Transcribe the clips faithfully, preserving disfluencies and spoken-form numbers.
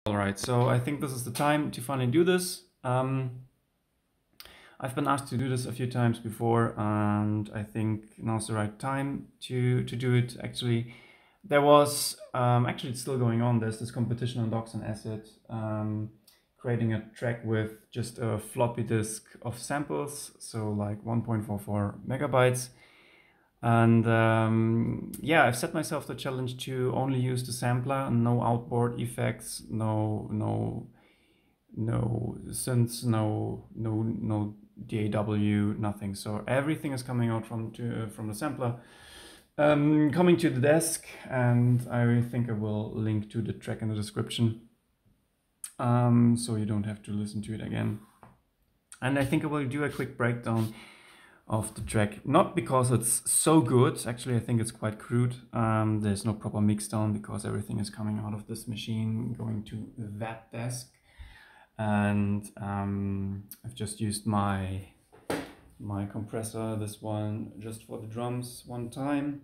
Alright, so I think this is the time to finally do this. Um, I've been asked to do this a few times before, and I think now's the right time to, to do it. Actually, there was, um, actually it's still going on, there's this competition on Docs and Acid, um, creating a track with just a floppy disk of samples, so like one point four four megabytes. And um, yeah, I've set myself the challenge to only use the sampler, no outboard effects, no no no synths, no no no D A W, nothing. So everything is coming out from to, uh, from the sampler, um, coming to the desk, and I think I will link to the track in the description, um, so you don't have to listen to it again. And I think I will do a quick breakdown of the track, not because it's so good, actually I think it's quite crude. Um, there's no proper mix down because everything is coming out of this machine going to that desk, and um, I've just used my my compressor, this one, just for the drums one time,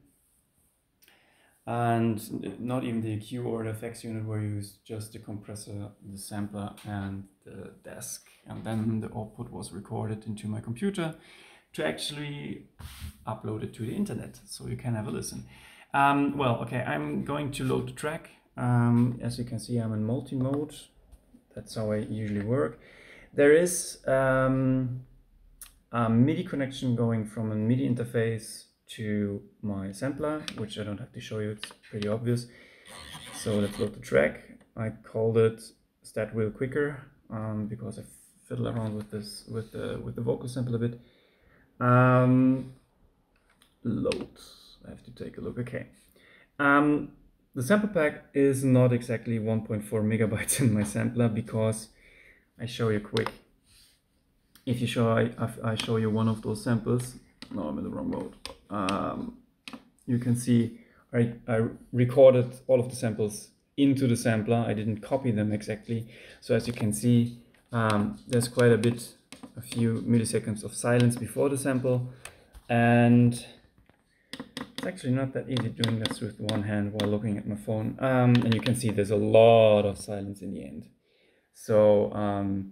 and not even the E Q or the effects unit were used, just the compressor, the sampler and the desk, and then the output was recorded into my computer to actually upload it to the internet, so you can have a listen. Um, well, okay, I'm going to load the track. Um, as you can see, I'm in multi-mode. That's how I usually work. There is um, a MIDI connection going from a MIDI interface to my sampler, which I don't have to show you, it's pretty obvious. So let's load the track. I called it sdat quickr um, because I fiddle around with this with the with the vocal sample a bit. Um, load. I have to take a look. Okay. Um, the sample pack is not exactly one point four megabytes in my sampler, because I show you quick. If you show I, I show you one of those samples. No, I'm in the wrong mode. Um, you can see I, I recorded all of the samples into the sampler. I didn't copy them exactly. So as you can see, um, there's quite a bit. A few milliseconds of silence before the sample, and it's actually not that easy doing this with one hand while looking at my phone. Um, and you can see there's a lot of silence in the end. So um,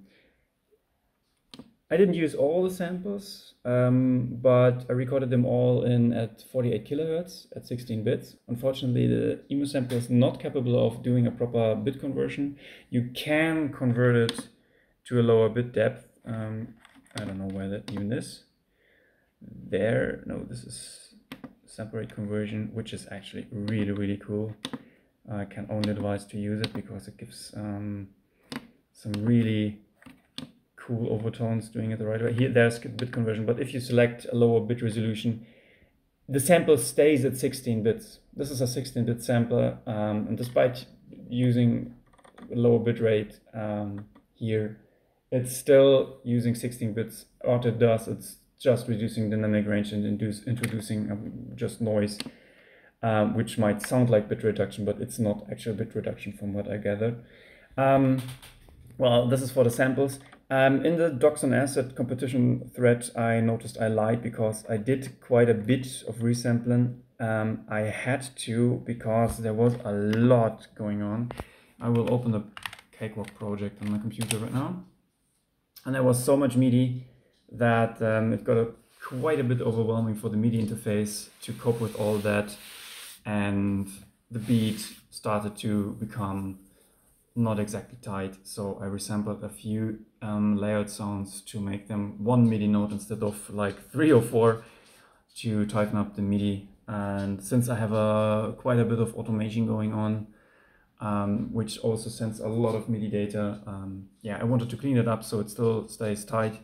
I didn't use all the samples, um, but I recorded them all in at forty-eight kilohertz at sixteen bits. Unfortunately, the E M U Sampler is not capable of doing a proper bit conversion. You can convert it to a lower bit depth. Um, I don't know where that even is. There, no, this is sample rate conversion, which is actually really, really cool. I can only advise to use it because it gives um, some really cool overtones doing it the right way. Here, there's bit conversion, but if you select a lower bit resolution, the sample stays at sixteen bits. This is a sixteen bit sampler, um, and despite using a lower bit rate um, here, it's still using sixteen bits. What it does, it's just reducing dynamic range and induce, introducing um, just noise, um, which might sound like bit reduction, but it's not actual bit reduction from what I gathered. Um, well, this is for the samples. Um, in the Docs and Acid competition thread, I noticed I lied because I did quite a bit of resampling. Um, I had to, because there was a lot going on. I will open the Cakewalk project on my computer right now. And there was so much MIDI that um, it got a, quite a bit overwhelming for the MIDI interface to cope with all that, and the beat started to become not exactly tight. So I resampled a few um, layered sounds to make them one MIDI note instead of like three or four, to tighten up the MIDI. And since I have a quite a bit of automation going on, Um, which also sends a lot of MIDI data. Um, yeah, I wanted to clean it up so it still stays tight.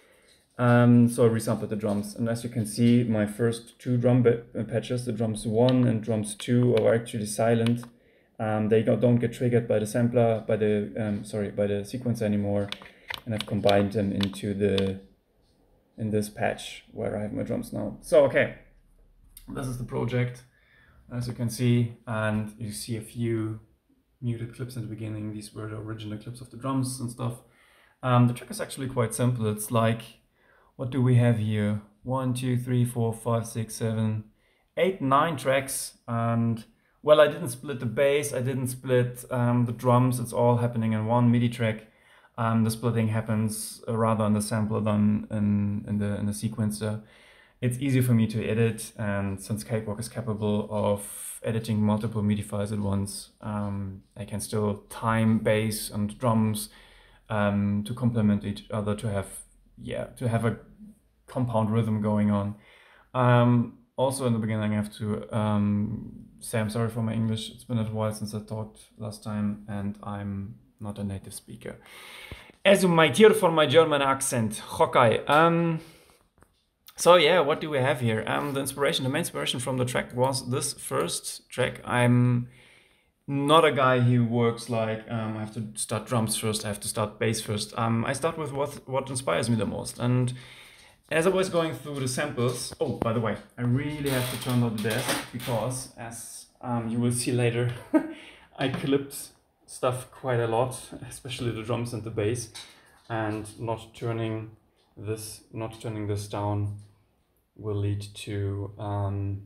Um, so I resampled the drums, and as you can see, my first two drum patches, the drums one and drums two, are actually silent. Um, they don't, don't get triggered by the sampler, by the um, sorry, by the sequencer anymore, and I've combined them into the in this patch where I have my drums now. So okay, this is the project, as you can see, and you see a few muted clips in the beginning. These were the original clips of the drums and stuff. Um, the track is actually quite simple. It's like, what do we have here? One, two, three, four, five, six, seven, eight, nine tracks, and well, I didn't split the bass, I didn't split um, the drums, it's all happening in one MIDI track. Um, the splitting happens rather on the sampler than in, in, the, in the sequencer. It's easy for me to edit, and since Cakewalk is capable of editing multiple MIDI files at once, um, I can still time bass and drums um, to complement each other, to have, yeah, to have a compound rhythm going on. Um, also in the beginning I have to um, say I'm sorry for my English. It's been a while since I talked last time and I'm not a native speaker. As you might hear from my German accent, okay. Um, so yeah, what do we have here? Um, the inspiration, the main inspiration from the track was this first track. I'm not a guy who works like, um, I have to start drums first, I have to start bass first. Um, I start with what, what inspires me the most. And as I was going through the samples, oh, by the way, I really have to turn on the desk because, as um, you will see later, I clipped stuff quite a lot, especially the drums and the bass, and not turning this, not turning this down will lead to um,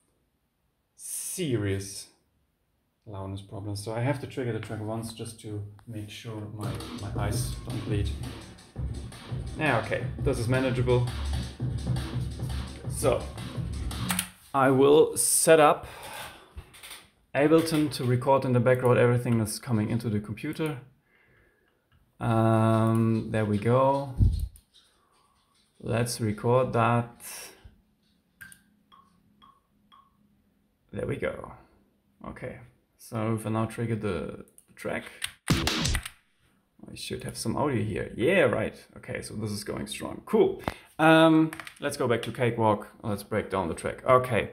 serious loudness problems. So I have to trigger the track once just to make sure my, my eyes don't bleed. Yeah, okay, this is manageable. So I will set up Ableton to record in the background everything that's coming into the computer. Um, there we go. Let's record that. There we go. Okay, so if I now trigger the track, I should have some audio here. Yeah, right. Okay, so this is going strong. Cool. Um, let's go back to Cakewalk. Let's break down the track. Okay.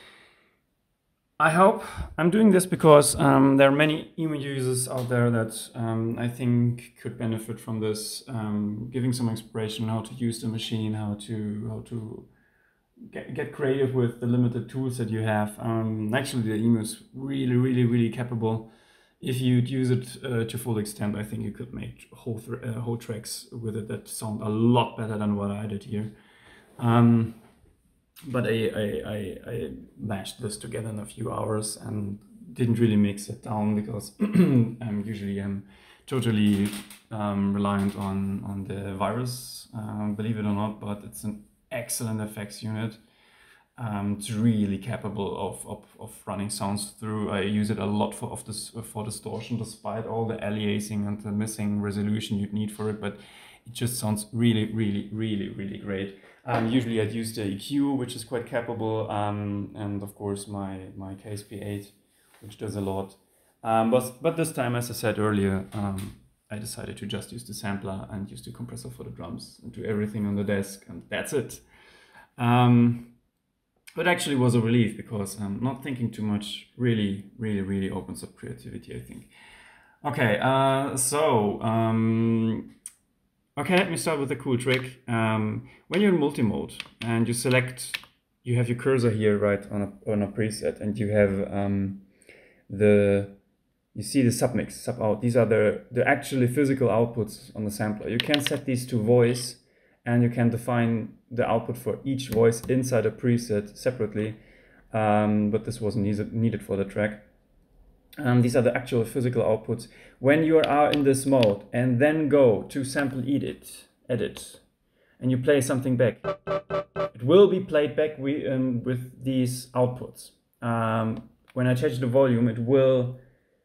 I hope I'm doing this because um, there are many E M U users out there that um, I think could benefit from this, um, giving some inspiration on how to use the machine, how to how to get, get creative with the limited tools that you have. Um, actually, the E M U is really, really, really capable. If you'd use it uh, to full extent, I think you could make whole uh, whole tracks with it that sound a lot better than what I did here. Um, But I, I, I, I mashed this together in a few hours and didn't really mix it down because I'm usually um, totally um, reliant on, on the virus, um, believe it or not, but it's an excellent effects unit. Um, it's really capable of, of, of running sounds through. I use it a lot for, of this, for distortion, despite all the aliasing and the missing resolution you'd need for it, but it just sounds really, really, really, really great. Um, usually I'd use the E Q, which is quite capable, um, and of course my, my K S P eight, which does a lot. Um, but, but this time, as I said earlier, um, I decided to just use the sampler and use the compressor for the drums and do everything on the desk, and that's it. Um, but actually was a relief because um, not thinking too much really, really, really opens up creativity, I think. Okay, uh, so... Um, Okay, let me start with a cool trick. Um, when you're in multi-mode and you select, you have your cursor here right on a, on a preset, and you have um, the, you see the submix, sub out. These are the, the actually physical outputs on the sampler. You can set these to voice, and you can define the output for each voice inside a preset separately, um, but this wasn't needed for the track. Um, these are the actual physical outputs. When you are in this mode and then go to sample edit, edit, and you play something back, it will be played back we, um, with these outputs. Um, when I change the volume, it will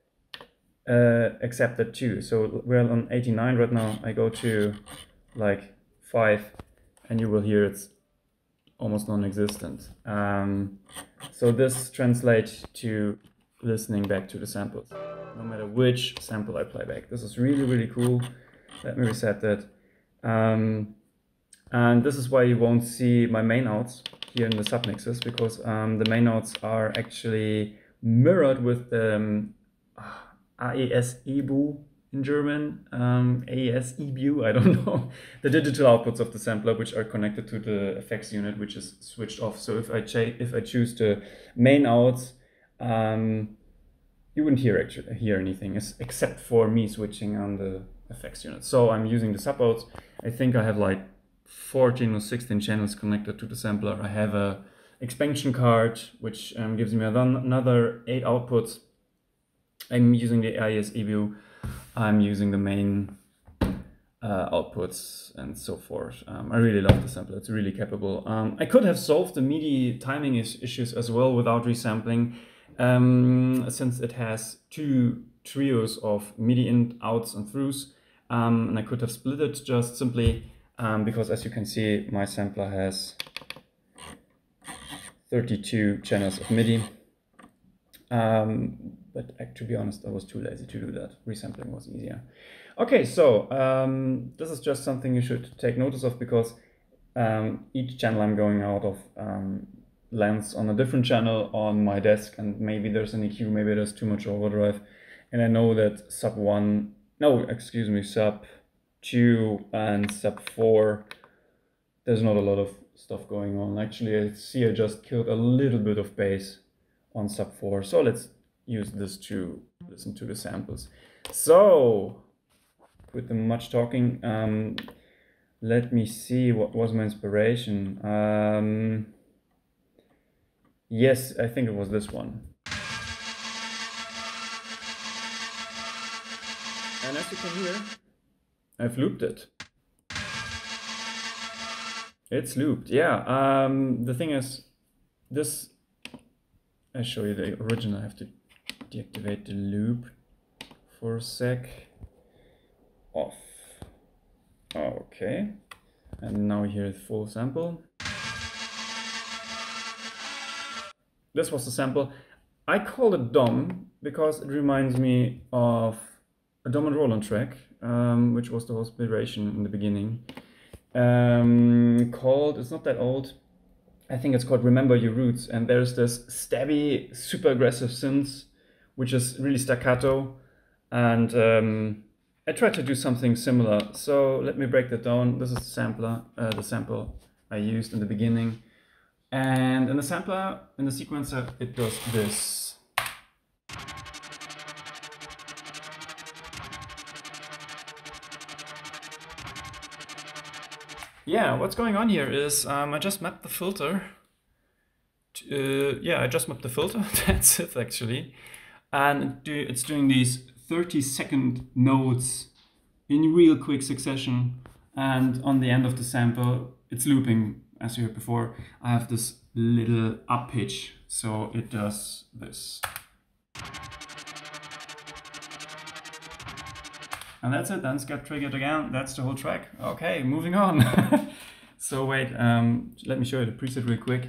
uh, accept that too. So we're on eighty-nine right now. I go to like five, and you will hear it's almost non-existent. Um, so this translates to listening back to the samples, no matter which sample I play back. This is really, really cool. Let me reset that. Um, and this is why you won't see my main outs here in the submixes, because um, the main outs are actually mirrored with the um, A E S E B U in German, um, A E S E B U, I don't know, the digital outputs of the sampler, which are connected to the effects unit, which is switched off. So if I, if I choose the main outs, Um, you wouldn't hear actually hear anything except for me switching on the effects unit. So I'm using the subouts. I think I have like fourteen or sixteen channels connected to the sampler. I have a expansion card, which um, gives me another eight outputs. I'm using the I S E M U. I'm using the main uh, outputs and so forth. Um, I really love the sampler. It's really capable. Um, I could have solved the MIDI timing is issues as well without resampling, um, since it has two trios of MIDI in, outs and throughs. Um, and I could have split it just simply um, because, as you can see, my sampler has thirty-two channels of MIDI. Um, but uh, to be honest, I was too lazy to do that. Resampling was easier. Okay, so um, this is just something you should take notice of, because um, each channel I'm going out of um, lands on a different channel on my desk, and maybe there's an E Q, maybe there's too much overdrive. And I know that sub one, no, excuse me, sub two and sub four, there's not a lot of stuff going on. Actually, I see I just killed a little bit of bass on sub four. So let's use this to listen to the samples. So with the much talking, um, let me see what was my inspiration. Um, yes, I think it was this one. And as you can hear, I've looped it. It's looped, yeah. Um, the thing is, this, I show you the original. I have to deactivate the loop for a sec. Off. Okay. And now here the full sample. This was the sample. I called it Dom because it reminds me of a Dom and Roland track, um, which was the whole inspiration in the beginning. Um, called, it's not that old. I think it's called Remember Your Roots. And there's this stabby, super aggressive synth, which is really staccato. And um, I tried to do something similar. So let me break that down. This is the sampler, uh, the sample I used in the beginning. And in the sampler, in the sequencer, it does this. Yeah, what's going on here is um, I just mapped the filter. To, uh, yeah, I just mapped the filter. That's it, actually. And it's doing these thirty second notes in real quick succession. And on the end of the sample, it's looping, as you heard before. I have this little up pitch, so it does this. And that's it, then it's got triggered again. That's the whole track. Okay, moving on. So wait, um, let me show you the preset real quick.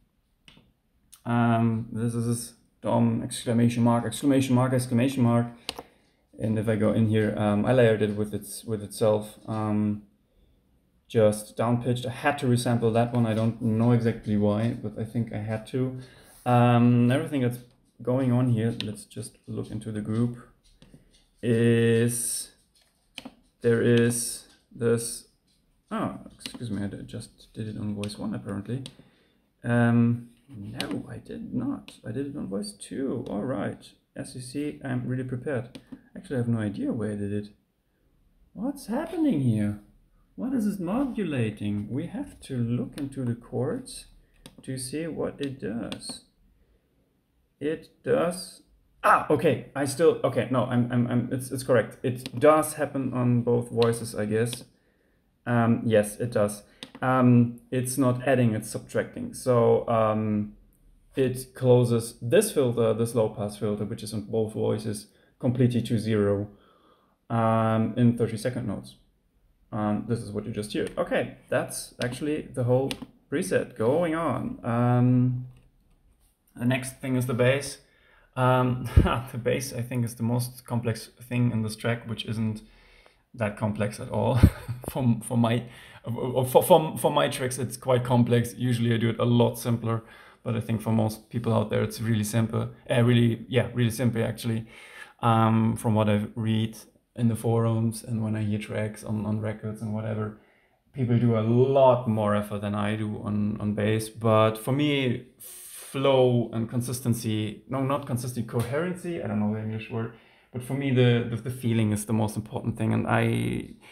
Um, this is Dom, exclamation mark, exclamation mark, exclamation mark. And if I go in here, um, I layered it with its with itself. Um, just down pitched. I had to resample that one. I don't know exactly why, but I think I had to. Um, everything that's going on here, let's just look into the group, is there is this, oh, excuse me, I just did it on voice one apparently. Um, no, I did not. I did it on voice two. All right. As you see, I'm really prepared. Actually, I have no idea where I did it. What's happening here? What is it modulating? We have to look into the chords to see what it does. It does. Ah, okay. I still. Okay, no, I'm. I'm. I'm it's. It's correct. It does happen on both voices, I guess. Um, yes, it does. Um, it's not adding. It's subtracting. So um, it closes this filter, this low pass filter, which is on both voices, completely to zero um, in thirty second notes. Um, this is what you just heard. Okay, that's actually the whole preset going on. Um, the next thing is the bass. Um, the bass, I think, is the most complex thing in this track, which isn't that complex at all. for, for, my, for, for, for my tracks, it's quite complex. Usually I do it a lot simpler, but I think for most people out there, it's really simple. Uh, really, yeah, really simple, actually. Um, from what I read in the forums and when I hear tracks on, on records and whatever, people do a lot more effort than I do on, on bass. But for me, flow and consistency, no, not consistency, coherency, I don't know the English word, but for me, the, the, the feeling is the most important thing. And I,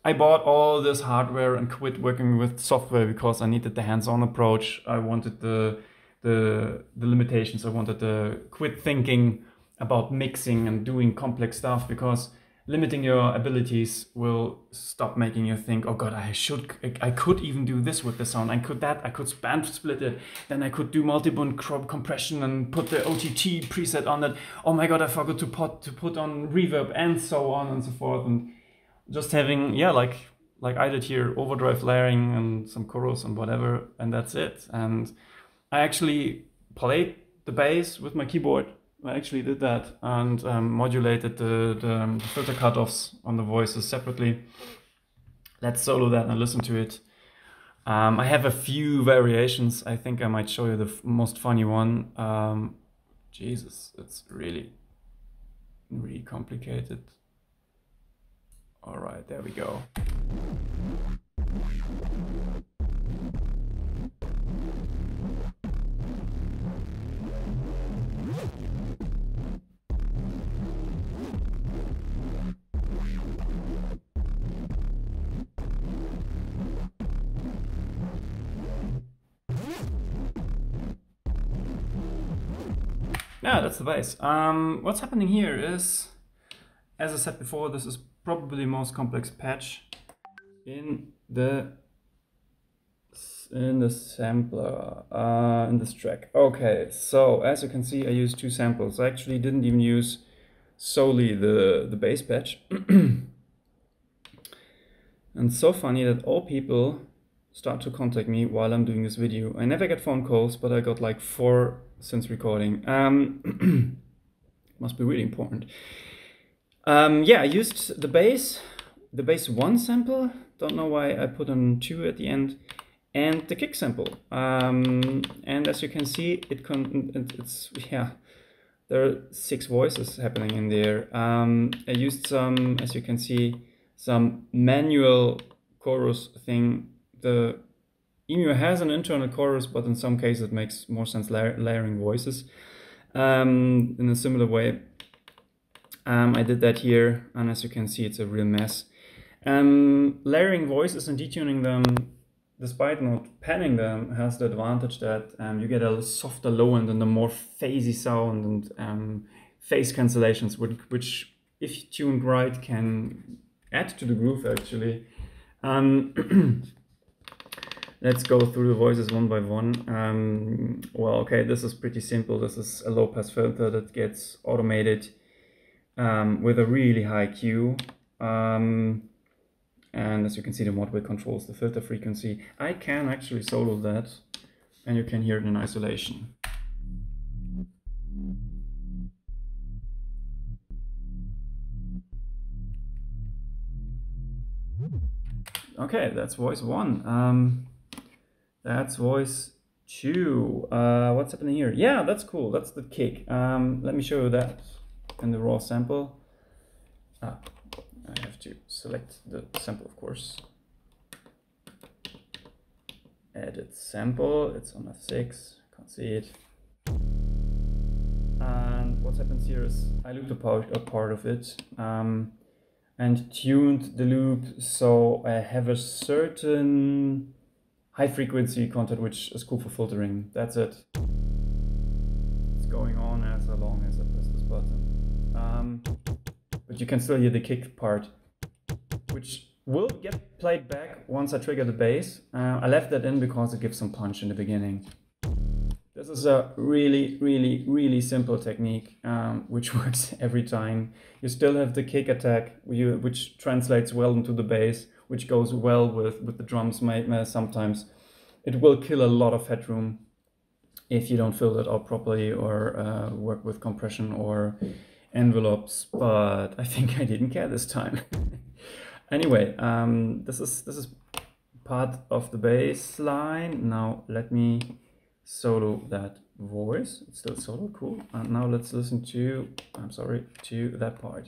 I bought all this hardware and quit working with software because I needed the hands-on approach. I wanted the, the, the limitations. I wanted to quit thinking about mixing and doing complex stuff, because limiting your abilities will stop making you think, oh God, I should, I could even do this with the sound. I could that, I could band split it. Then I could do multiple compression and put the O T T preset on it. Oh my God, I forgot to put, to put on reverb and so on and so forth. And just having, yeah, like, like I did here, overdrive layering and some chorus and whatever, and that's it. And I actually played the bass with my keyboard. I actually did that and um, modulated the, the, the filter cutoffs on the voices separately. Let's solo that and listen to it. Um, I have a few variations. I think I might show you the f most funny one. Um, Jesus, it's really, really complicated. All right, there we go. Yeah, that's the bass. Um, what's happening here is, as I said before, this is probably the most complex patch in the in the sampler, uh, in this track. Okay, so as you can see, I used two samples. I actually didn't even use solely the, the bass patch. And so funny that all people start to contact me while I'm doing this video. I never get phone calls, but I got like four since recording. Um, must be really important. Um, yeah, I used the bass, the bass one sample. Don't know why I put on two at the end, and the kick sample. Um, and as you can see, it con it's yeah, there are six voices happening in there. Um, I used some, as you can see, some manual chorus thing. The E M U has an internal chorus, but in some cases it makes more sense la layering voices um, in a similar way. Um, I did that here, and as you can see, it's a real mess. Um, layering voices and detuning them, despite not panning them, has the advantage that um, you get a softer low end and a more phasey sound and um, phase cancellations, which, which, if tuned right, can add to the groove actually. Um, Let's go through the voices one by one. Um, well, okay, this is pretty simple. This is a low-pass filter that gets automated um, with a really high Q. Um, and as you can see, the modway controls the filter frequency. I can actually solo that, and you can hear it in isolation. Okay, that's voice one. Um, That's voice two. Uh, what's happening here? Yeah, that's cool. That's the kick. Um, let me show you that in the raw sample. Ah, I have to select the sample, of course. Edit sample. It's on F six. Can't see it. And what happens here is I looped a part, a part of it um, and tuned the loop so I have a certain high frequency content which is cool for filtering. That's it. It's going on as long as I press this button. Um, but you can still hear the kick part, which will get played back once I trigger the bass. Uh, I left that in because it gives some punch in the beginning. This is a really, really, really simple technique, um, which works every time. You still have the kick attack, which translates well into the bass, which goes well with, with the drums sometimes. It will kill a lot of headroom if you don't fill it out properly or uh, work with compression or envelopes, but I think I didn't care this time. Anyway, um, this is this is part of the bass line. Now let me solo that voice. It's still solo, cool. And now let's listen to, I'm sorry, to that part.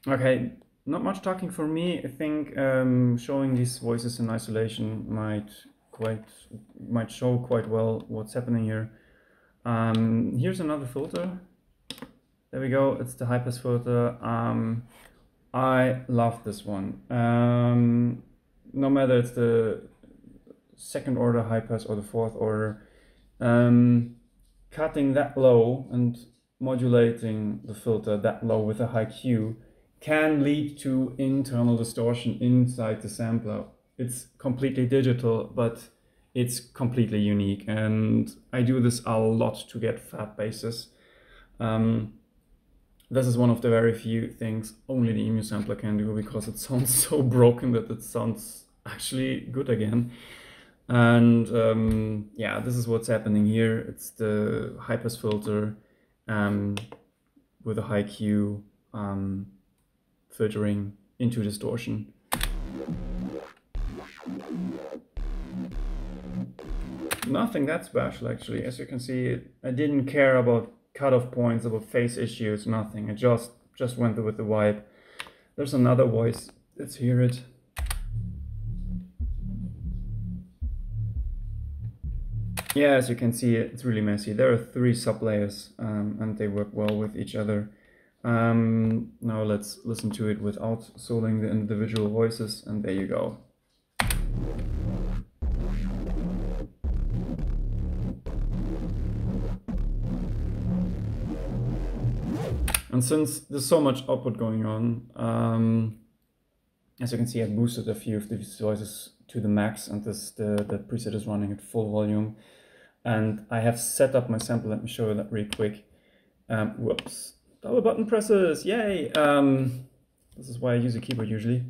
Okay, not much talking for me. I think um, showing these voices in isolation might quite might show quite well what's happening here. Um, here's another filter. There we go. It's the high pass filter. Um, I love this one. Um, no matter it's the second order high pass or the fourth order, um, cutting that low and modulating the filter that low with a high Q can lead to internal distortion inside the sampler. It's completely digital, but it's completely unique, and I do this a lot to get fat basses. Um, this is one of the very few things only the E M U Sampler can do, because it sounds so broken that it sounds actually good again. And um, yeah, this is what's happening here. It's the high pass filter um, with a high Q um, filtering into distortion. Nothing that special, actually. As you can see, I didn't care about cutoff points, about phase issues, nothing. I just just went with the vibe. There's another voice. Let's hear it. Yeah, as you can see, it's really messy. There are three sub-layers um, and they work well with each other. Um, now let's listen to it without soloing the individual voices, and there you go. And since there's so much output going on, um, as you can see, I boosted a few of these voices to the max, and this the, the preset is running at full volume. And I have set up my sample. Let me show you that really quick. Um, whoops, double button presses, yay! Um, this is why I use a keyboard usually.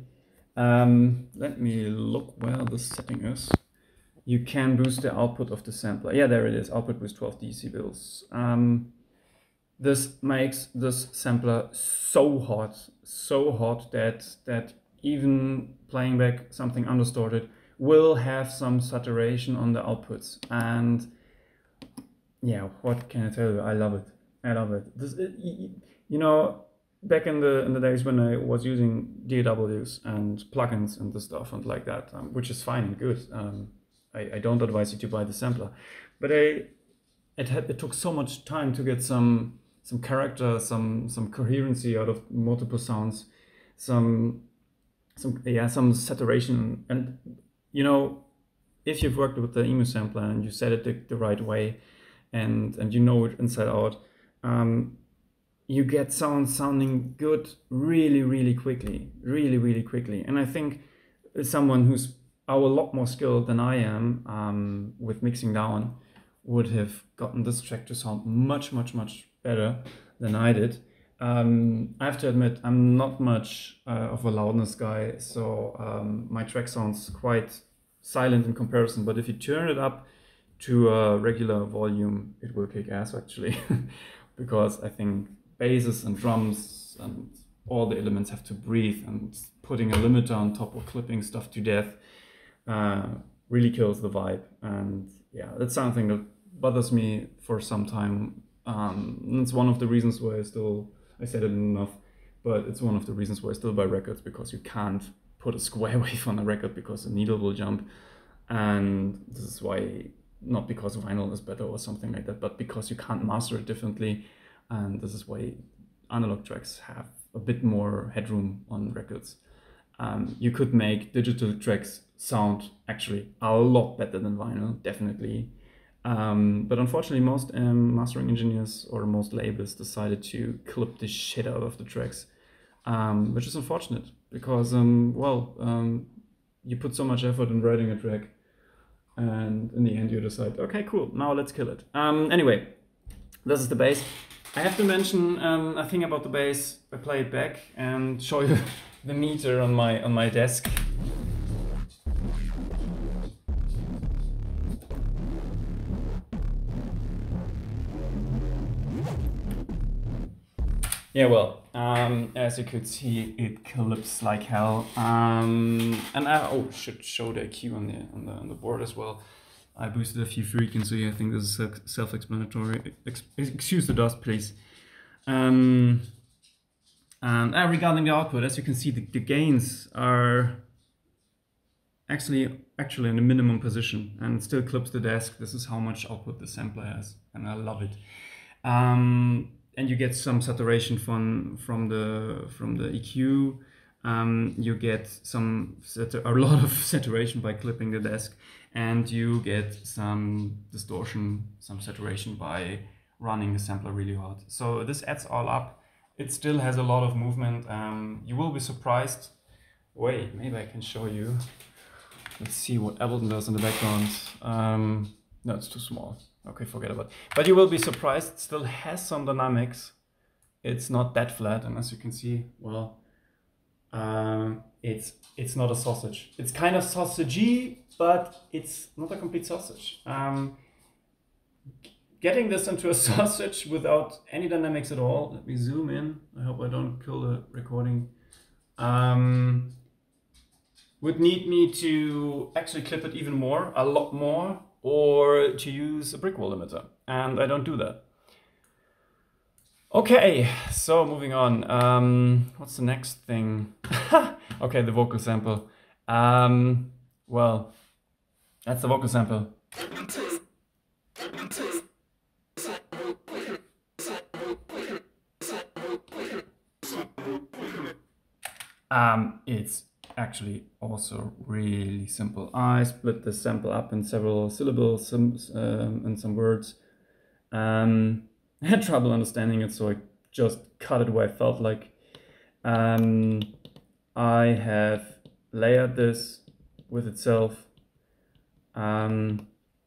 Um, let me look where this setting is. You can boost the output of the sampler. Yeah, there it is, output boost twelve decibels. Um, this makes this sampler so hot, so hot that, that even playing back something undistorted will have some saturation on the outputs. And yeah, what can I tell you? I love it. I love it. This, it, you know, back in the in the days when I was using D A Ws and plugins and the stuff and like that, um, which is fine and good. Um, I, I don't advise you to buy the sampler, but I it had it took so much time to get some some character, some some coherency out of multiple sounds, some some yeah some saturation. And you know, if you've worked with the E M U Sampler and you set it the, the right way, and and you know it inside out, um, you get sounds sounding good really really quickly, really really quickly. And I think someone who's a lot more skilled than I am um, with mixing down would have gotten this track to sound much much much better than I did. Um, I have to admit, I'm not much uh, of a loudness guy, so um, my track sounds quite silent in comparison, but if you turn it up to a regular volume, it will kick ass actually. Because I think basses and drums and all the elements have to breathe, and putting a limiter on top or clipping stuff to death uh, really kills the vibe. And yeah, that's something that bothers me for some time. Um, and it's one of the reasons why I still, I said it enough, but it's one of the reasons why I still buy records, because you can't put a square wave on a record because the needle will jump. And this is why, not because vinyl is better or something like that, but because you can't master it differently. And this is why analog tracks have a bit more headroom on records. Um, you could make digital tracks sound actually a lot better than vinyl, definitely. Um, but unfortunately, most um, mastering engineers or most labels decided to clip the shit out of the tracks, um, which is unfortunate because, um, well, um, you put so much effort in writing a track, and in the end you decide, okay, cool, now let's kill it. Um, anyway, this is the bass. I have to mention um, a thing about the bass. I play it back and show you the meter on my on my desk. Yeah, well, um, as you could see, it clips like hell. Um, and I oh, should show the E Q on the on the on the board as well. I boosted a few frequency. I think this is self-explanatory. Ex excuse the dust, please. Um, And uh, regarding the output, as you can see, the, the gains are actually actually in the minimum position and it still clips the desk. This is how much output the sampler has, and I love it. Um, and you get some saturation from from the from the E Q. Um, you get some a lot of saturation by clipping the desk, and you get some distortion, some saturation by running the sampler really hard. So this adds all up. It still has a lot of movement. Um, you will be surprised. Wait, maybe I can show you. Let's see what Ableton does in the background. Um, no, it's too small. Okay, forget about it. But you will be surprised. It still has some dynamics. It's not that flat, and as you can see, well, um, it's it's not a sausage. It's kind of sausagey, but it's not a complete sausage. Um, Getting this into a sausage without any dynamics at all. Let me zoom in. I hope I don't kill the recording. Um, would need me to actually clip it even more, a lot more, or to use a brick wall limiter. And I don't do that. Okay, so moving on. Um, what's the next thing? Okay, the vocal sample. Um, well, that's the vocal sample. Um, it's actually also really simple. I split the sample up in several syllables some, um, and some words. Um, I had trouble understanding it, so I just cut it where I felt like. Um, I have layered this with itself. Um,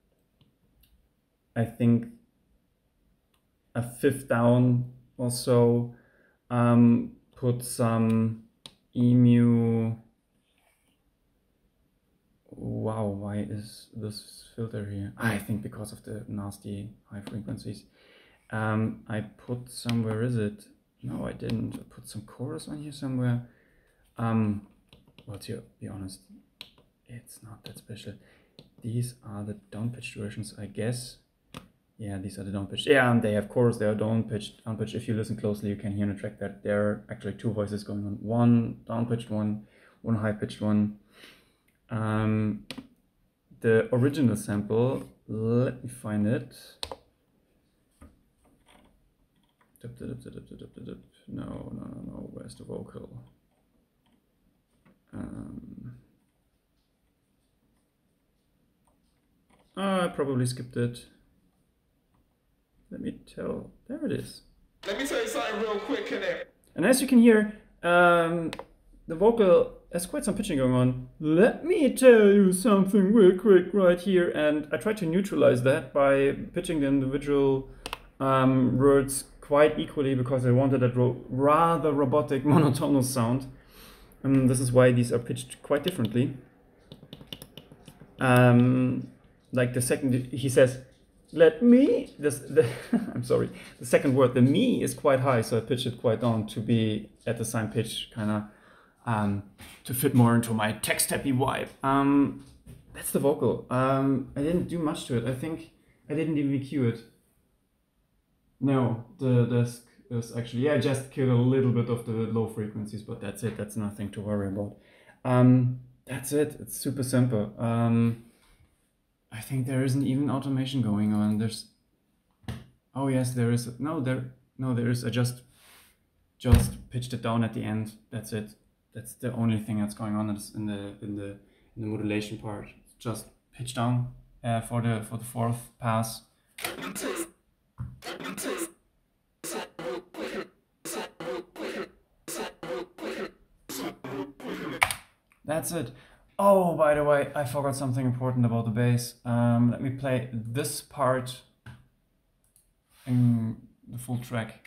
I think a fifth down or so. Um, put some E M U. Wow, why is this filter here? I think because of the nasty high frequencies. Um, I put some, where is it? No, I didn't. I put some chorus on here somewhere. Um, well, to be honest, it's not that special. These are the down-pitched versions, I guess. Yeah, these are the down-pitched. Yeah, and they have chorus, they are down-pitched. Down-pitched. If you listen closely, you can hear in the track that there are actually two voices going on. One down-pitched one, one high-pitched one. Um, the original sample, let me find it. No, no, no, no, where's the vocal? Um, I probably skipped it. Let me tell, there it is. Let me tell you something real quick in there. And as you can hear, um, the vocal has quite some pitching going on. Let me tell you something real quick right here. And I tried to neutralize that by pitching the individual um, words quite equally because I wanted that ro rather robotic monotonous sound. And this is why these are pitched quite differently. Um, like the second, he says, let me, this, the, I'm sorry, the second word, the me, is quite high, so I pitched it quite down to be at the same pitch, kind of, um, to fit more into my text-happy vibe. Um, that's the vocal. Um, I didn't do much to it. I think I didn't even E Q it. No, the desk is actually, yeah, I just killed a little bit of the low frequencies, but that's it. That's nothing to worry about. Um, that's it. It's super simple. Um, I think there isn't even automation going on. There's, oh yes, there is. No, there, no, there is. I just, just pitched it down at the end. That's it. That's the only thing that's going on in the in the in the modulation part. Just pitch down uh, for the for the fourth pass. That's it. Oh, by the way, I forgot something important about the bass. Um, let me play this part in the full track.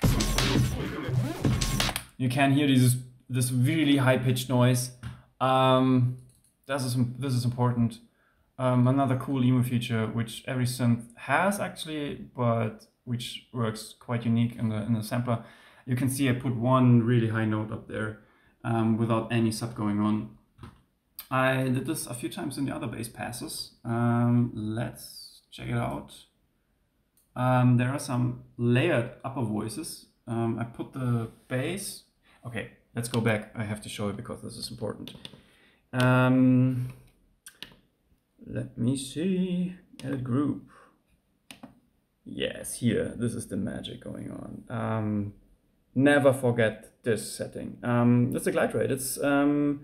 You can hear this this really high-pitched noise. Um, this is this is important. Um, another cool E M U feature, which every synth has actually, but which works quite unique in the in the sampler. You can see I put one really high note up there um, without any sub going on. I did this a few times in the other bass passes. Um, let's check it out. Um, there are some layered upper voices. Um, I put the bass. okay, let's go back. I have to show it because this is important. Um, let me see, edit group. Yes, here, this is the magic going on. Um, never forget this setting. Um, it's a glide rate. It's, um,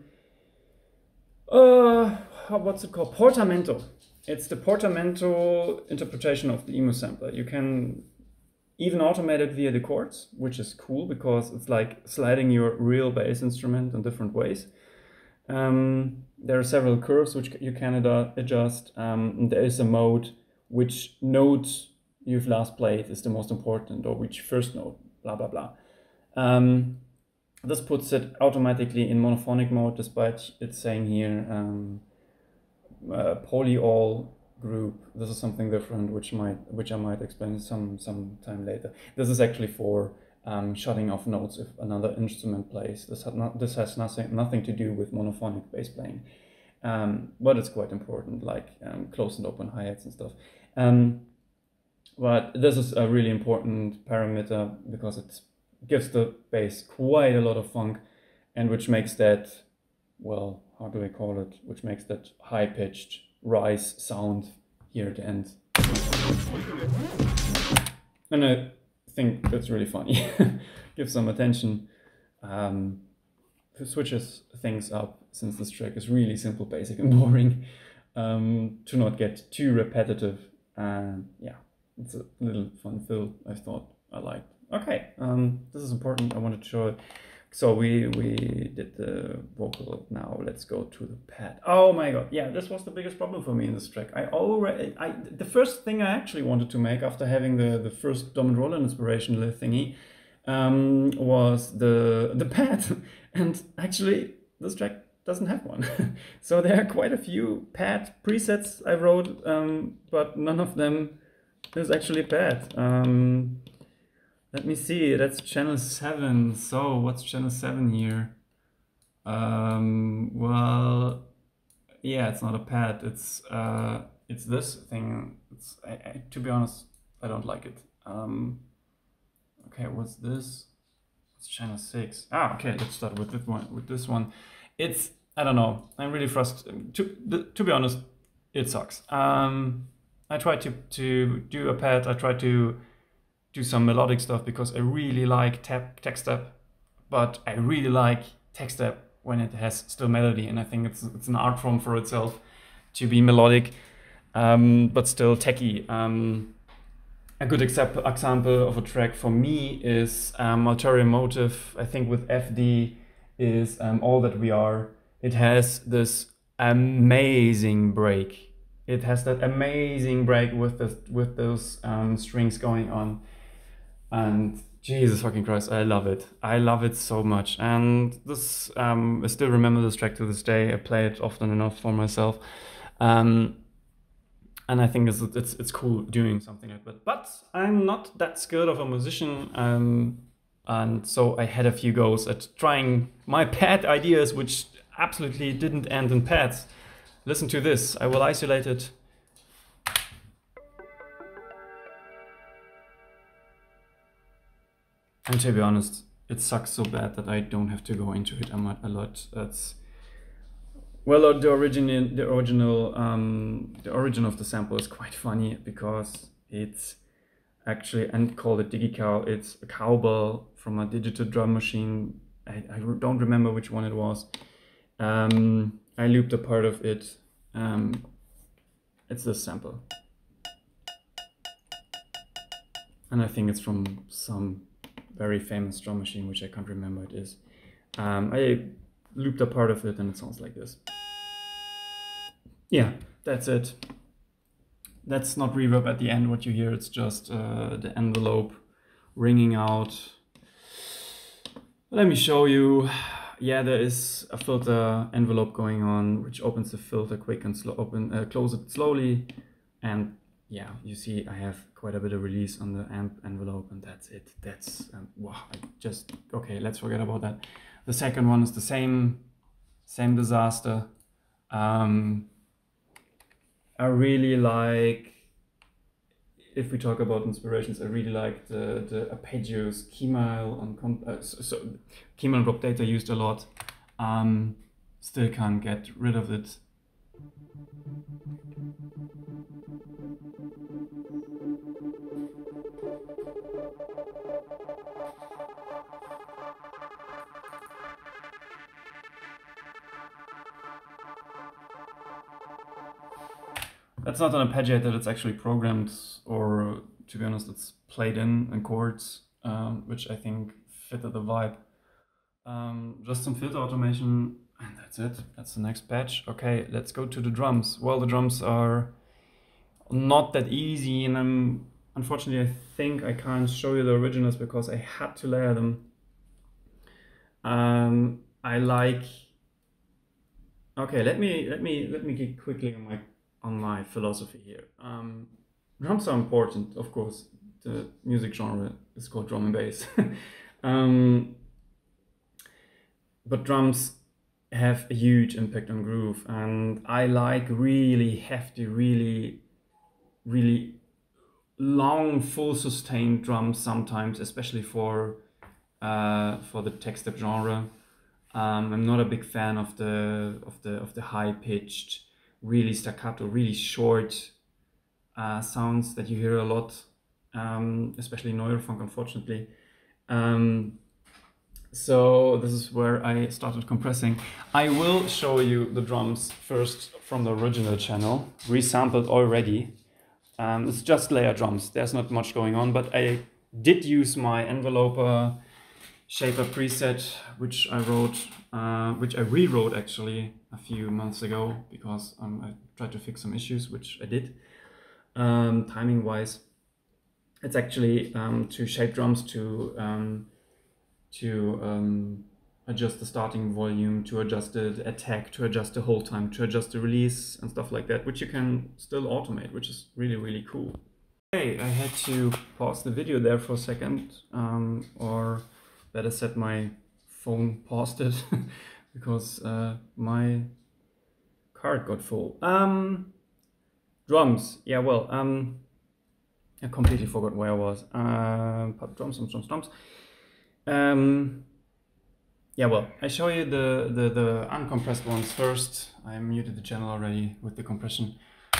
uh, what's it called? Portamento. It's the portamento interpretation of the E M U Sampler. You can even automate it via the chords, which is cool because it's like sliding your real bass instrument in different ways. Um, there are several curves which you can ad adjust. Um, there is a mode which note you've last played is the most important, or which first note, blah, blah, blah. Um, this puts it automatically in monophonic mode, despite it saying here um, uh, poly-all group. This is something different, which might, which I might explain some some time later. This is actually for um, shutting off notes if another instrument plays. This has not, this has nothing nothing to do with monophonic bass playing, um, but it's quite important, like um, close and open hi-hats and stuff. Um, but this is a really important parameter because it gives the bass quite a lot of funk, and which makes that, well, how do I call it? Which makes that high-pitched rise sound here at the end. And I think that's really funny. Give some attention. Um, switches things up, since this track is really simple, basic, and boring, um, to not get too repetitive. And yeah, it's a little fun fill I thought I liked. Okay, um, this is important. I wanted to show it. So we we did the vocal. Now let's go to the pad. Oh my god, yeah, this was the biggest problem for me in this track. I already, I the first thing I actually wanted to make after having the the first Dom and Roland inspirational thingy um, was the the pad, and actually this track doesn't have one. So there are quite a few pad presets I wrote, um, but none of them is actually pad. Um, Let me see, that's channel seven. So what's channel seven here? Um, well, yeah, it's not a pad. It's uh, it's this thing. It's I, I, to be honest, I don't like it. Um, okay, what's this? It's channel six. Ah, okay. Let's start with this one. With this one, it's I don't know. I'm really frustrated. To to be honest, it sucks. Um, I tried to to do a pad. I tried to do some melodic stuff because I really like tap tech step, but I really like tech step when it has still melody, and I think it's it's an art form for itself to be melodic, um, but still techy. Um, a good example example of a track for me is um, Ulterior Motive. I think with F D is um, All That We Are. It has this amazing break. It has that amazing break with the with those um, strings going on. And Jesus fucking Christ, I love it. I love it so much. And this, um, I still remember this track to this day. I play it often enough for myself. Um, and I think it's, it's, it's cool doing something like that. But I'm not that skilled of a musician. Um, and so I had a few goes at trying my pad ideas, which absolutely didn't end in pads. Listen to this. I will isolate it. And to be honest, it sucks so bad that I don't have to go into it a lot. That's well, the original, the original, um, the origin of the sample is quite funny because it's actually, and called it DigiCow. It's a cowbell from a digital drum machine. I, I don't remember which one it was. Um, I looped a part of it. Um, it's this sample, and I think it's from some very famous drum machine, which I can't remember it is. Um, I looped a part of it and it sounds like this. Yeah, that's it. That's not reverb at the end, what you hear, it's just uh, the envelope ringing out. Let me show you. Yeah, there is a filter envelope going on, which opens the filter quick and slow, open, uh, close it slowly. And yeah, you see I have quite a bit of release on the amp envelope, and that's it. That's, um, wow, I just, okay, let's forget about that. The second one is the same, same disaster. Um, I really like, if we talk about inspirations, I really like the, the arpeggios, Keymile and uh, so, so Keymile and drop data used a lot. Um, still can't get rid of it. That's not an arpeggiator, that's actually programmed, or to be honest, it's played in in chords, um, which I think fitted the vibe. Um, just some filter automation, and that's it. That's the next patch. Okay, let's go to the drums. Well, the drums are not that easy, and I'm unfortunately I think I can't show you the originals because I had to layer them. Um, I like. Okay, let me let me let me get quickly on my on my philosophy here. Um, drums are important, of course. The music genre is called drum and bass. um, but drums have a huge impact on groove, and I like really hefty, really, really long, full sustained drums sometimes, especially for uh, for the tech step genre. Um, I'm not a big fan of the of the of the high pitched, really staccato, really short uh, sounds that you hear a lot, um, especially neurofunk, unfortunately. Um, so this is where I started compressing. I will show you the drums first from the original channel, resampled already. Um, it's just layer drums. There's not much going on, but I did use my enveloper shaper preset, which I wrote, uh, which I rewrote actually a few months ago because um, I tried to fix some issues, which I did. Um, timing wise, it's actually um, to shape drums, to um, to um, adjust the starting volume, to adjust the attack, to adjust the hold time, to adjust the release and stuff like that, which you can still automate, which is really, really cool. Okay, I had to pause the video there for a second, um, or better said, my phone paused it because uh, my card got full. Um, drums, yeah, well, um, I completely forgot where I was. Uh, drums, drums, drums, drums. Um, yeah, well, I show you the, the, the uncompressed ones first. I muted the channel already with the compression.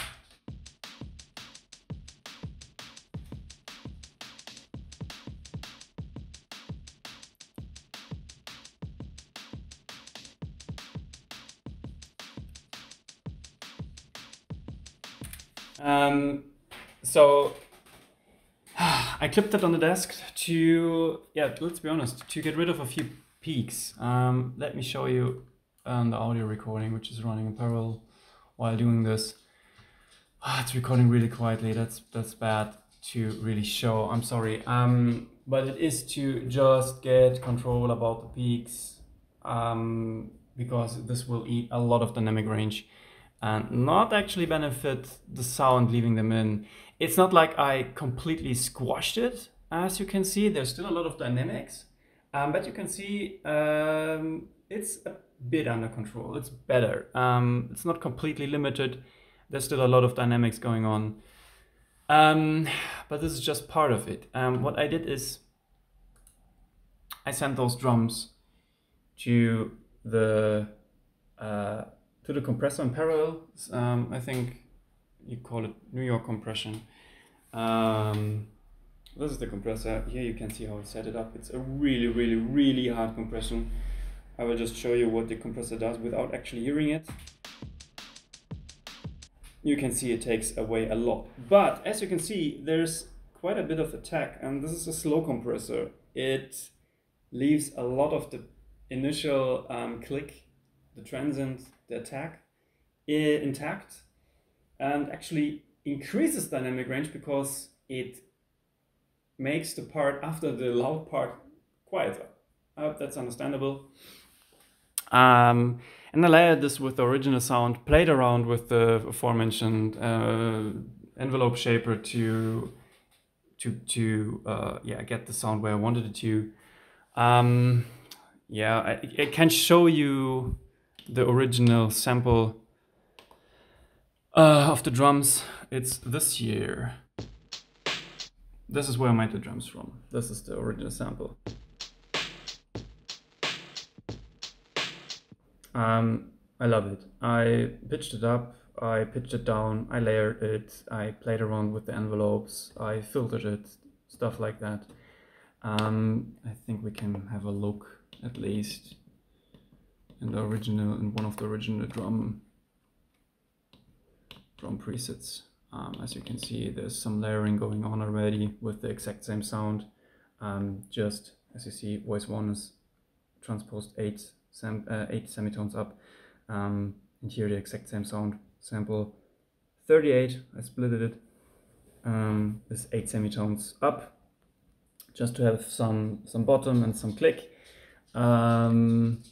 Um, so I clipped it on the desk to, yeah, let's be honest, to get rid of a few peaks. Um, let me show you um, the audio recording, which is running in parallel while doing this. Oh, it's recording really quietly. That's that's bad to really show. I'm sorry. Um, but it is to just get control about the peaks, um, because this will eat a lot of dynamic range and not actually benefit the sound leaving them in. It's not like I completely squashed it. As you can see, there's still a lot of dynamics, um, but you can see um, it's a bit under control. It's better. Um, it's not completely limited. There's still a lot of dynamics going on. Um, but this is just part of it. Um, what I did is I sent those drums to the uh, to the compressor in parallel. Um, I think you call it New York compression. Um, this is the compressor. Here you can see how I set it up. It's a really, really, really hard compression. I will just show you what the compressor does without actually hearing it. You can see it takes away a lot. But as you can see, there's quite a bit of attack, and this is a slow compressor. It leaves a lot of the initial um, click, the transient, the attack intact, and actually increases dynamic range because it makes the part after the loud part quieter. I hope that's understandable. Um, and I layered this with the original sound, played around with the aforementioned uh, envelope shaper to to to uh, yeah, get the sound where I wanted it to. Um, yeah, I, I can show you the original sample uh, of the drums. It's this year. this is where I made the drums from. This is the original sample. Um, I love it. I pitched it up, I pitched it down, I layered it, I played around with the envelopes, I filtered it, stuff like that. Um, I think we can have a look at least in the original, in one of the original drum drum presets. Um, as you can see, there's some layering going on already with the exact same sound. Um, just as you see, voice one is transposed eight, sem uh, eight semitones up, um, and here the exact same sound. Sample thirty-eight, I splitted it, um, is eight semitones up, just to have some some bottom and some click. Um,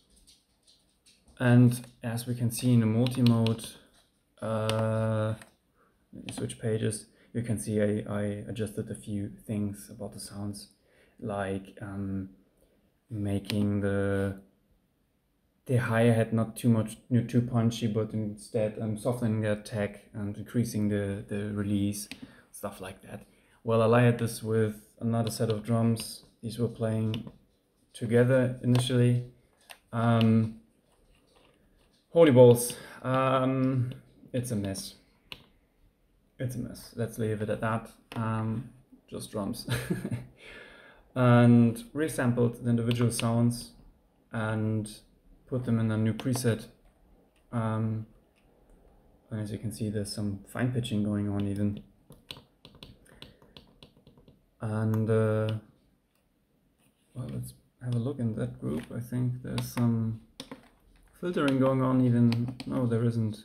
and as we can see in the multi-mode, uh, switch pages, you can see I, I adjusted a few things about the sounds, like um, making the the hi-hat not too much, not too punchy, but instead um, softening the attack and increasing the, the release, stuff like that. Well, I layered this with another set of drums. These were playing together initially. Um, holy balls, um, it's a mess. It's a mess. Let's leave it at that. Um, just drums. And resampled the individual sounds and put them in a new preset. Um, and as you can see, there's some fine pitching going on even. And uh, well, let's have a look in that group. I think there's some filtering going on even. No, there isn't.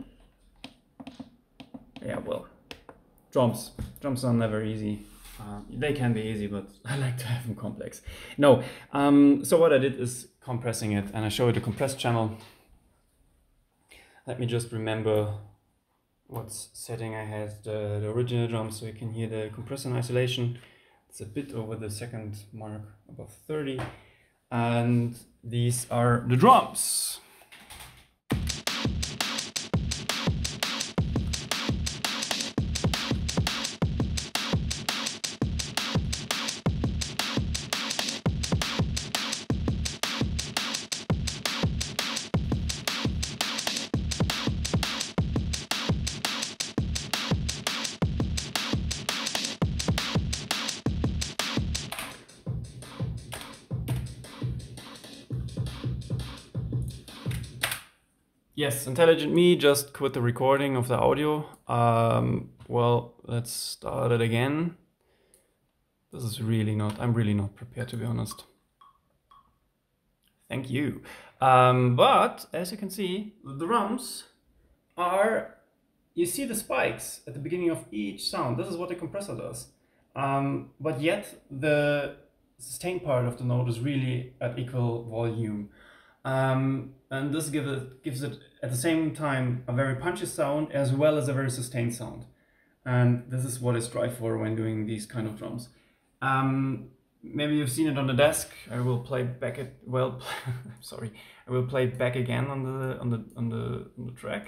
Yeah, well, drums. Drums are never easy. Uh, they can be easy, but I like to have them complex. No, um, so what I did is compressing it, and I show you the compressed channel. Let me just remember what setting I had the, the original drums, so you can hear the compressor and isolation. It's a bit over the second mark, above thirty. And these are the drums. Yes, intelligent me just quit the recording of the audio. Um, well, let's start it again. This is really not, I'm really not prepared, to be honest. Thank you. Um, but as you can see, the drums are, you see the spikes at the beginning of each sound. This is what the compressor does. Um, but yet the sustain part of the note is really at equal volume. Um, and this give it, gives it at the same time a very punchy sound as well as a very sustained sound. And this is what I strive for when doing these kind of drums. Um, maybe you've seen it on the desk. I will play back it. Well, sorry, I will play it back again on the on the on the on the track.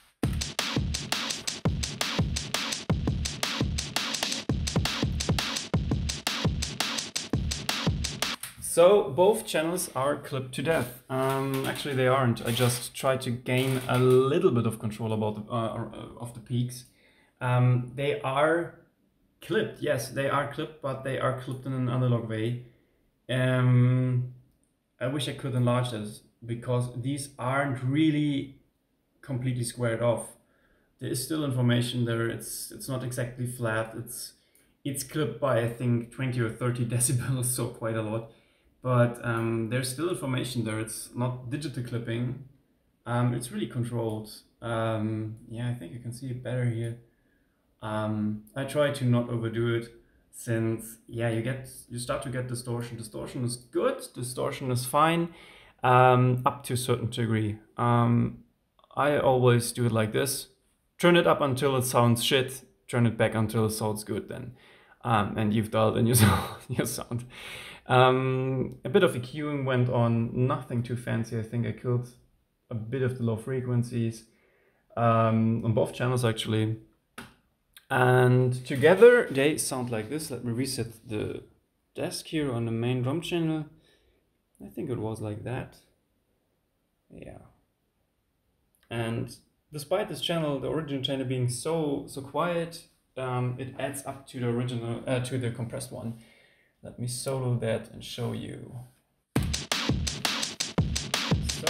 So both channels are clipped to death. Um, actually, they aren't. I just try to gain a little bit of control about the, uh, of the peaks. Um, they are clipped. Yes, they are clipped, but they are clipped in an analog way. Um, I wish I could enlarge this because these aren't really completely squared off. There is still information there. It's it's not exactly flat. It's it's clipped by I think twenty or thirty decibels, so quite a lot. But um, there's still information there. It's not digital clipping. Um, it's really controlled. Um, yeah, I think you can see it better here. Um, I try to not overdo it, since yeah, you get you start to get distortion. Distortion is good. Distortion is fine, um, up to a certain degree. Um, I always do it like this: turn it up until it sounds shit. Turn it back until it sounds good. Then, um, and you've dialed in your your sound. Um, a bit of EQing went on, nothing too fancy. I think I killed a bit of the low frequencies um, on both channels actually. And together they sound like this. Let me reset the desk here on the main drum channel. I think it was like that. Yeah. And despite this channel, the original channel being so so quiet, um, it adds up to the original uh, to the compressed one. Let me solo that and show you. So.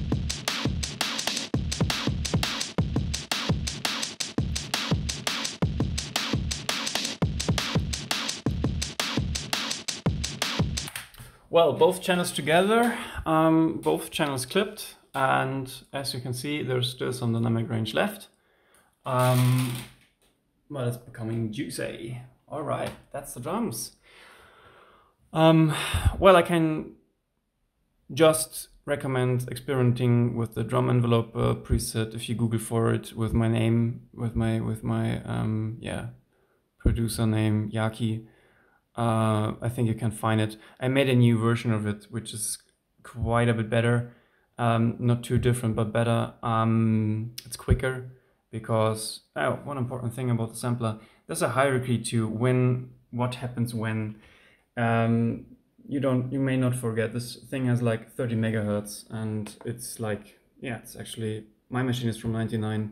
Well, both channels together, um, both channels clipped, and as you can see, there's still some dynamic range left. Um, but it's becoming juicy. All right, that's the drums. Um, well, I can just recommend experimenting with the drum envelope uh, preset if you Google for it with my name, with my with my um, yeah producer name Yaki. Uh, I think you can find it. I made a new version of it, which is quite a bit better. Um, not too different, but better. Um, it's quicker because oh, one important thing about the sampler, there's a hierarchy to when what happens when. Um, you don't, you may not forget this thing has like thirty megahertz, and it's like yeah, it's actually my machine is from ninety-nine.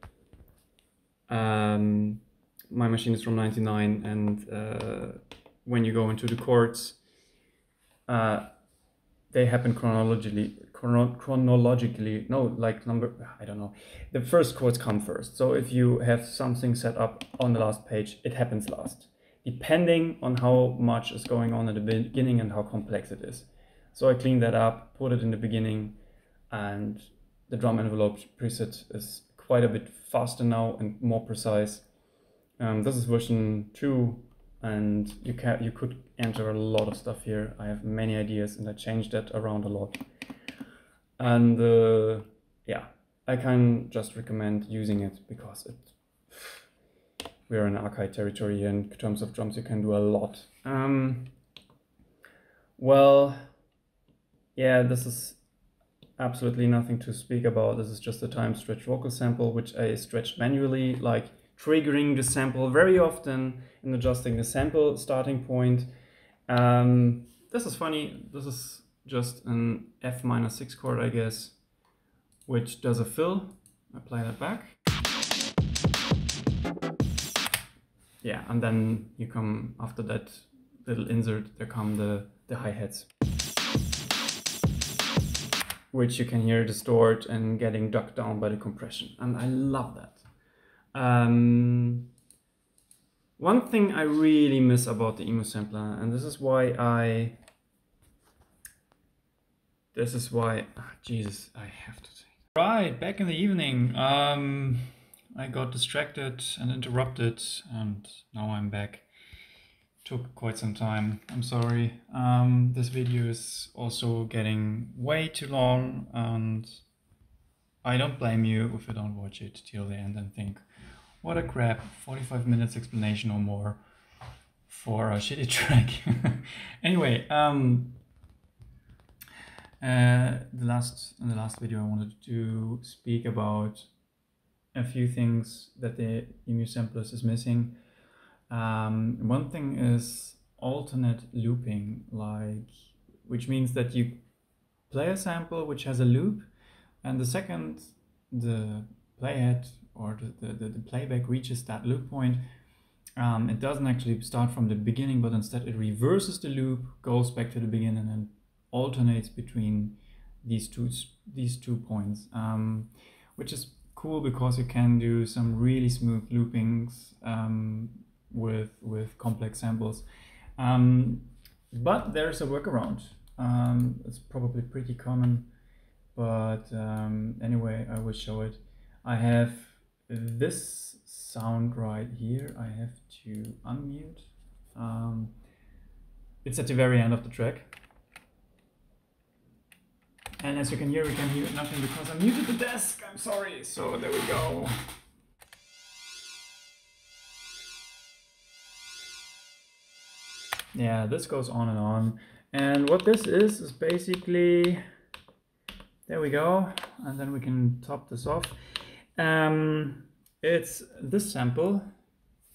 Um, my machine is from ninety-nine, and uh, when you go into the chords, uh, they happen chronologically, chrono chronologically, no, like number, I don't know. The first chords come first. So if you have something set up on the last page, it happens last, depending on how much is going on at the beginning and how complex it is. So I cleaned that up, put it in the beginning, and the drum envelope preset is quite a bit faster now and more precise. Um, this is version two. And you can you could enter a lot of stuff here. I have many ideas, and I changed that around a lot. And uh, yeah, I can just recommend using it because it we're in archive territory here. In terms of drums, you can do a lot. Um, well, yeah, this is absolutely nothing to speak about. This is just a time stretch vocal sample, which I stretched manually, like triggering the sample very often and adjusting the sample starting point. Um, this is funny. This is just an F minor six chord, I guess, which does a fill. I play that back. Yeah, and then you come after that little insert, there come the, the hi-hats, which you can hear distort and getting ducked down by the compression. And I love that. Um, one thing I really miss about the E M U Sampler, and this is why I, this is why, oh, Jesus, I have to say. Right, back in the evening, um, I got distracted and interrupted, and now I'm back. Took quite some time, I'm sorry. Um, this video is also getting way too long, and I don't blame you if you don't watch it till the end and think, what a crap, forty-five minutes explanation or more for a shitty track. Anyway, um, uh, the last in the last video I wanted to speak about a few things that the E M U Samplers is missing. Um, one thing is alternate looping, like which means that you play a sample which has a loop, and the second the playhead or the, the, the playback reaches that loop point, um, it doesn't actually start from the beginning, but instead it reverses the loop, goes back to the beginning, and then alternates between these two these two points, um, which is cool because you can do some really smooth loopings um, with with complex samples. Um, but there's a workaround. Um, it's probably pretty common, but um, anyway, I will show it. I have this sound right here. I have to unmute. Um, it's at the very end of the track. And as you can hear, we can hear nothing because I muted the desk. I'm sorry. So there we go. Yeah, this goes on and on. And what this is, is basically, there we go. And then we can top this off. Um, it's this sample,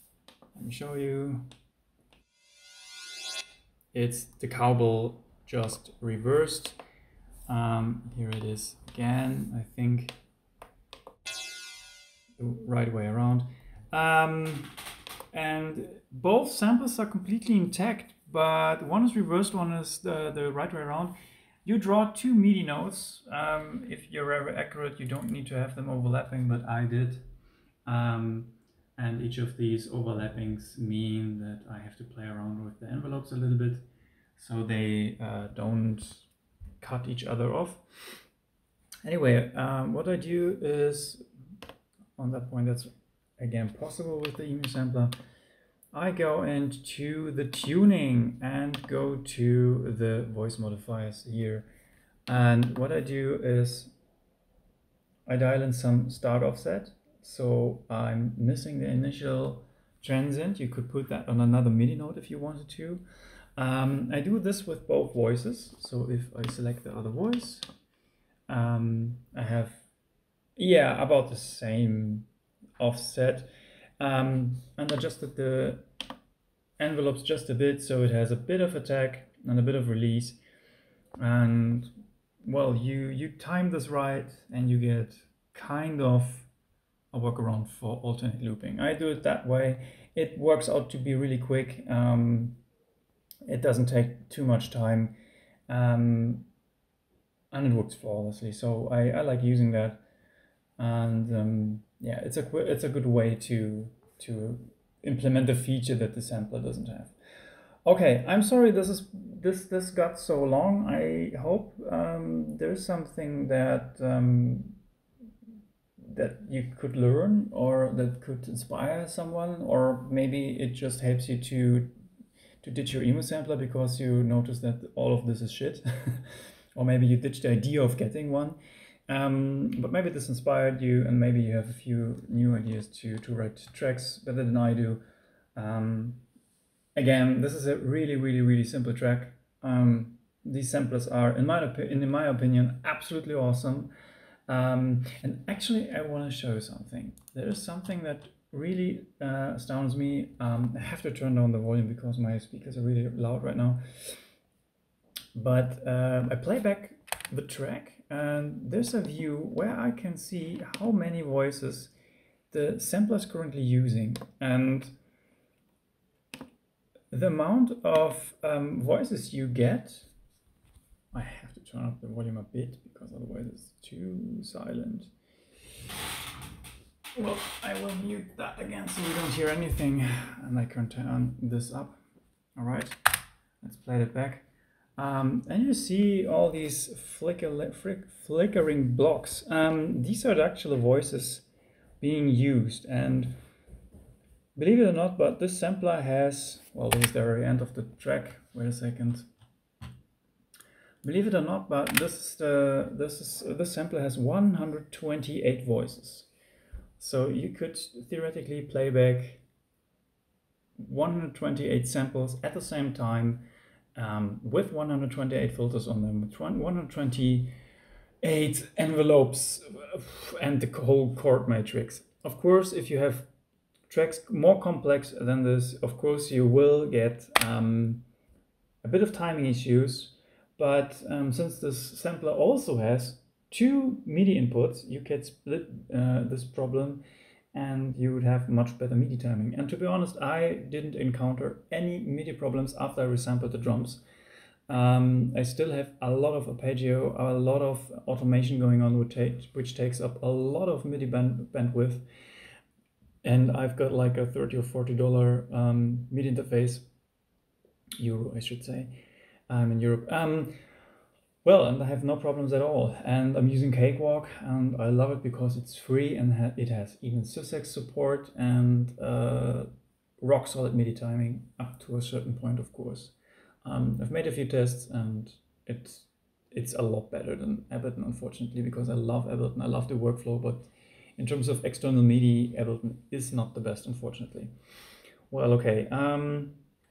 let me show you. It's the cowbell just reversed. Um, here it is again, I think the right way around. Um, and both samples are completely intact, but one is reversed, one is the, the right way around. You draw two MIDI notes. Um, if you're very accurate, you don't need to have them overlapping, but I did. Um, and each of these overlappings mean that I have to play around with the envelopes a little bit so they uh, don't cut each other off. Anyway, um, what I do is, on that point, that's again possible with the E M U Sampler, I go into the tuning and go to the voice modifiers here. And what I do is I dial in some start offset. So I'm missing the initial transient. You could put that on another MIDI note if you wanted to. Um, I do this with both voices. So if I select the other voice, um, I have, yeah, about the same offset. Um, and adjusted the envelopes just a bit, so it has a bit of attack and a bit of release. And well, you, you time this right and you get kind of a workaround for alternate looping. I do it that way. It works out to be really quick. Um, it doesn't take too much time. Um, and it works flawlessly. So I, I like using that. And um, yeah, it's a it's a good way to to implement the feature that the sampler doesn't have. Okay, I'm sorry this is this this got so long. I hope um, there's something that um, that you could learn or that could inspire someone, or maybe it just helps you to to ditch your E M U sampler because you notice that all of this is shit, or maybe you ditch the idea of getting one. Um, but maybe this inspired you, and maybe you have a few new ideas to, to write tracks better than I do. Um, again, this is a really, really, really simple track. Um, these samplers are, in my, in my opinion, absolutely awesome. Um, and actually, I want to show you something. There is something that really uh, astounds me. Um, I have to turn down the volume because my speakers are really loud right now. But uh, I play back the track, and there's a view where I can see how many voices the sampler is currently using, and the amount of um, voices you get. I have to turn up the volume a bit because otherwise it's too silent. Well, I will mute that again so we don't hear anything, and I can turn this up. All right, let's play it back. Um, and you see all these flicker, flick, flickering blocks. Um, these are the actual voices being used, and believe it or not, but this sampler has, well, this is the very end of the track. Wait a second. Believe it or not, but this is the this is this sampler has one hundred twenty-eight voices. So you could theoretically play back one hundred twenty-eight samples at the same time. Um, with one hundred twenty-eight filters on them, with one hundred twenty-eight envelopes and the whole chord matrix. Of course, if you have tracks more complex than this, of course you will get um, a bit of timing issues, but um, since this sampler also has two MIDI inputs, you can split uh, this problem and you would have much better MIDI timing. And to be honest, I didn't encounter any MIDI problems after I resampled the drums. Um, I still have a lot of arpeggio, a lot of automation going on, which, take, which takes up a lot of MIDI band, bandwidth. And I've got like a thirty or forty dollar um, MIDI interface, euro I should say, um, in Europe. Um, Well, and I have no problems at all, and I'm using Cakewalk, and I love it because it's free and ha it has even sysx support and uh, rock solid MIDI timing up to a certain point, of course. Um, I've made a few tests, and it's it's a lot better than Ableton, unfortunately, because I love Ableton, I love the workflow, but in terms of external MIDI, Ableton is not the best, unfortunately. Well, okay. Um,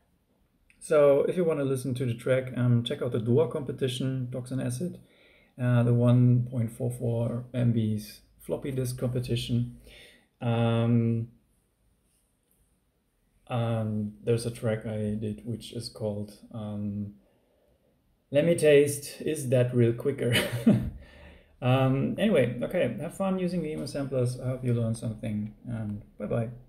So if you want to listen to the track, um, check out the D U A competition, Docs and Acid, uh, the one point four four M B's floppy disk competition. Um, um, there's a track I did which is called um, Lemme Taste, Is That Real Quicker? um, anyway, okay, have fun using the E M U samplers. I hope you learned something, and bye bye.